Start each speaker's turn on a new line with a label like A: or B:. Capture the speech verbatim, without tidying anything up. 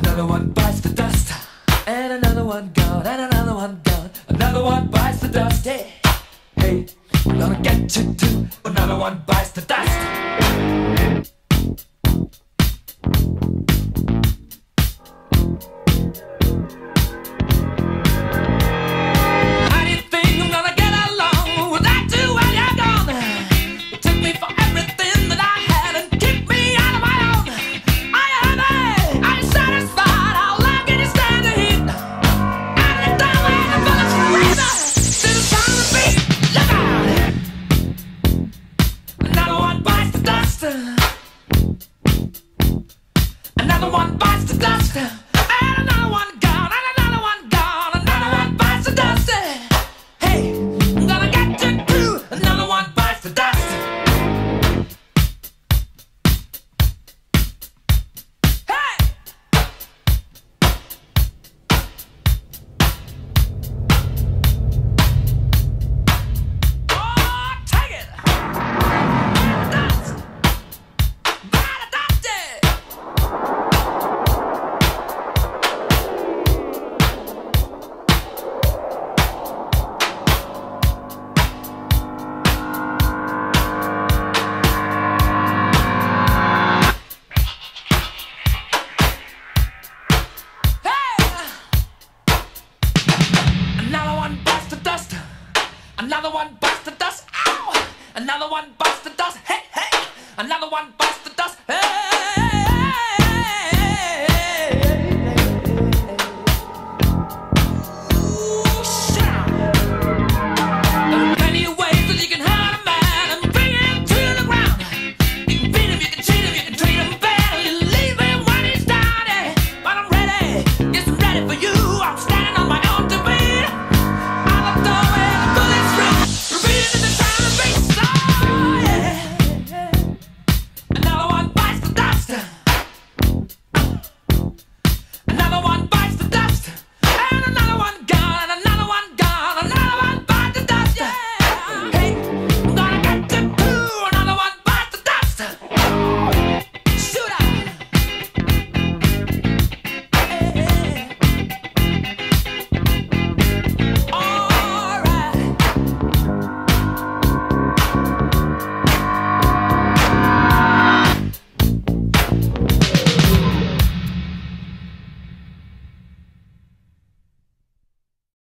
A: Another one bites the dust, and another one gone, and another one gone. Another one bites the dust. Hey, hey, we're gonna get you too. Another one bites the dust. How do you think I'm gonna get along without you when you're gone? You took me for everything that I had and kicked me out of my own. Are you happy? Are you satisfied? How long can you stand the heat? Out of the down and the bullets razor. Still the sound of the beat. Look out! Another one bites the dust. Another one bites the dust. And another one gone. And another one gone. Another one bites the dust. Hey, I'm gonna get you too. Another one bites the dust. Hey! Oh, take it! Dust! By the dusty! Another one bites the dust. Another one bites the dust. Ow! Another one bites the dust. Hey, hey! Another one bites the dust.